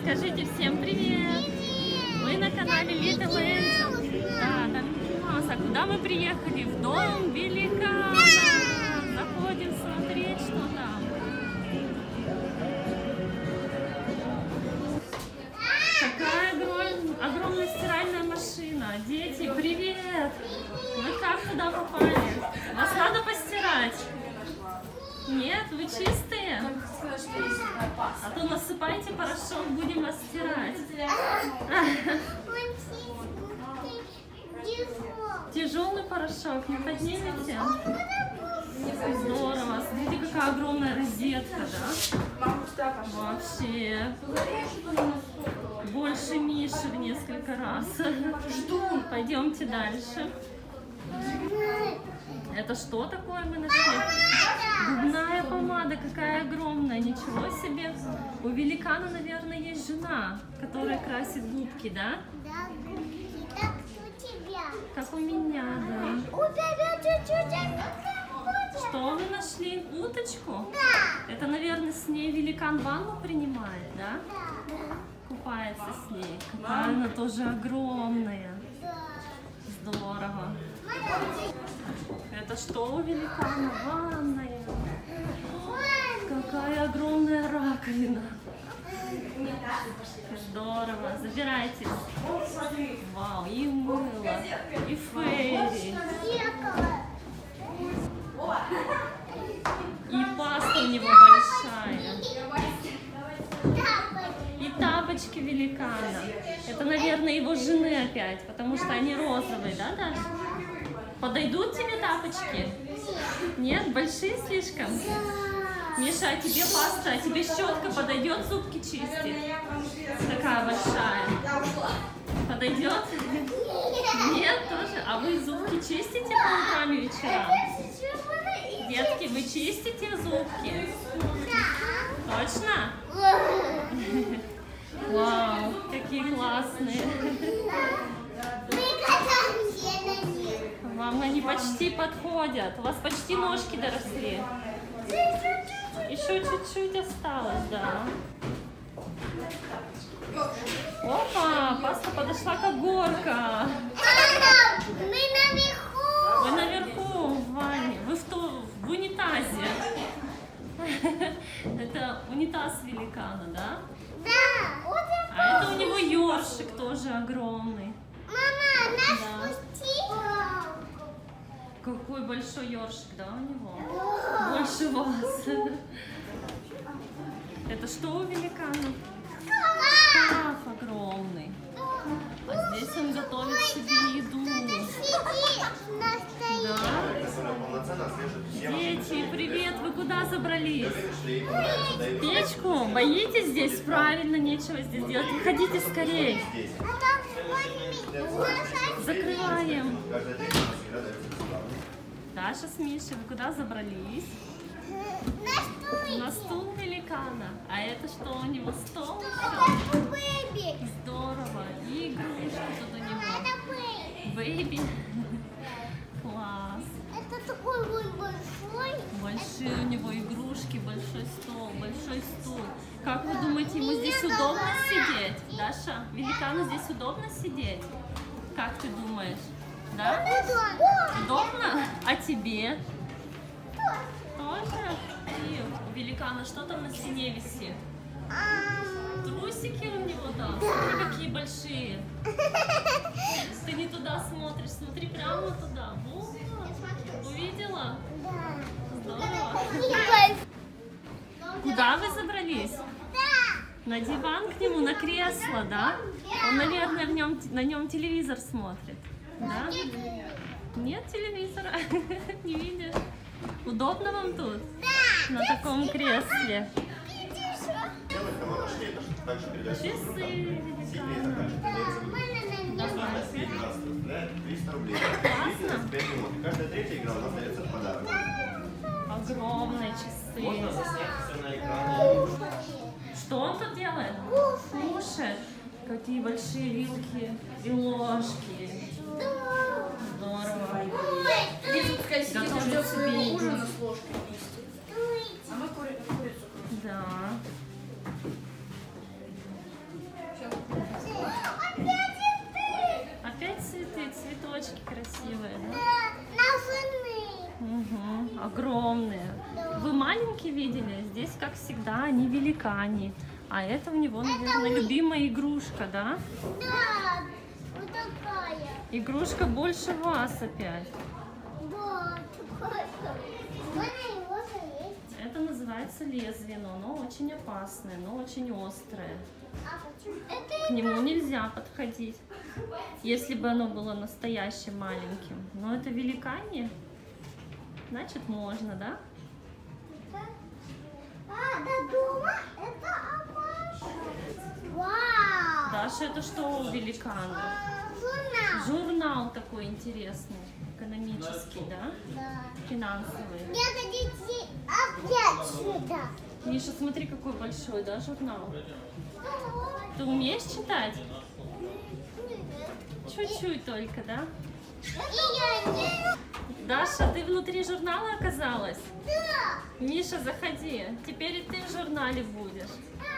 Скажите всем привет! Мы на канале Little Angel. Да, там Микки Маус. А куда мы приехали? В дом великана. Заходим смотреть, что там. Какая огромная стиральная машина. Дети, привет! Вы как туда попали? Вас надо постирать? Нет, вы чистые? А то насыпайте порошок, будем вас стирать. Тяжелый порошок, не поднимете? Здорово. Смотрите, какая огромная розетка, да? Вообще. Больше Миши в несколько раз. Пойдемте дальше. Это что такое мы нашли? Губная помада, какая огромная, ничего себе. У великана, наверное, есть жена, которая красит губки, да? Да, губки. Так у тебя. Как у меня, да. У тебя чуть-чуть. Что вы нашли? Уточку? Да. Это, наверное, с ней великан ванну принимает, да? Да. Купается с ней. Какая она тоже огромная. Здорово. Это что у великана? Ванная. Какая огромная раковина. Здорово. Забирайте. Вау, и мыло, и фейри. И паста у него большая. И тапочки великана. Это, наверное, его жены опять, потому что они розовые, да, Даша? Подойдут тебе тапочки? Нет? Большие слишком? Миша, а тебе паста, а тебе щетка подойдет зубки чистить? Такая большая. Подойдет? Нет, тоже? А вы зубки чистите по утрам и вечерам? Детки, вы чистите зубки? Точно? Вау, какие классные. Вам они почти подходят. У вас почти ножки доросли. Еще чуть-чуть осталось, да. Опа, паста подошла как горка. Мы наверху. Вы наверху, в ванне. Вы в унитазе. Это унитаз великана, да? Да. А это у него ёршик тоже огромный. Мама, нас Да. пусти. Какой большой ёршик, да, у него? Больше вас. Это что у великана? Шкаф огромный. А здесь он готовит себе еду. Да? Дети, привет! Вы куда забрались? В печку? Боитесь здесь? Правильно, нечего здесь делать. Выходите скорее. Закрываем. Даша с Мишей, вы куда забрались? На стул великана. А это что у него? Стол? Здорово. И игрушки тут у него. Бэйби. Класс. Это такой вот большой. Большие у него игрушки, большой стол, большой стул. Как вы думаете, ему здесь удобно сидеть? Даша, великану здесь удобно сидеть? Как ты думаешь? Да? Удобно? А тебе? Тоже? И у великана что там на стене висит? Трусики у него там? Смотри, какие большие. Ты не туда смотришь, смотри прямо туда. Вот. Увидела? Здорово. Куда вы забрались? На диван к нему, на кресло, да? Он, наверное, на нем телевизор смотрит. Да? Нет телевизора? Не видишь? Удобно вам тут? На таком кресле? Часы. Классно. Каждая третья игра у нас дается в подарок. Огромные часы. Можно заснять все на экране. Что он тут делает? Кушает. Какие большие вилки и ложки. Здорово. Готовит себе еду. Да. как всегда, они великане. А это у него, наверное, любимая игрушка, да? Да, вот такая. Игрушка больше вас опять. Да, такая. Можно его заесть. Это называется лезвие, но оно очень опасное, но очень острое. А почему? Это К нему нельзя подходить, если бы оно было настоящим маленьким. Но это великане, значит можно, да? А, до дома это опасно. Вау. Даша, это что у великана? Журнал. Журнал такой интересный, экономический, да? Да. Финансовый. Мне хотите опять сюда. Миша, смотри, какой большой, да, журнал? Ты умеешь читать? Чуть-чуть только, да? И я не... Даша, ты внутри журнала оказалась? Да. Миша, заходи. Теперь и ты в журнале будешь.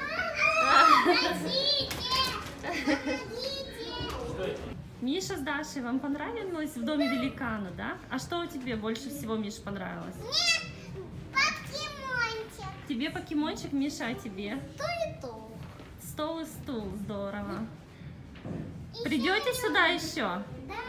Хотите? Хотите? Миша с Дашей, вам понравилось в доме великана, да? А что тебе больше всего, Миша, понравилось? Мне покемончик. Тебе покемончик, Миша, а тебе? То и то. Стол и стул, здорово. И Придете сюда еще? Да.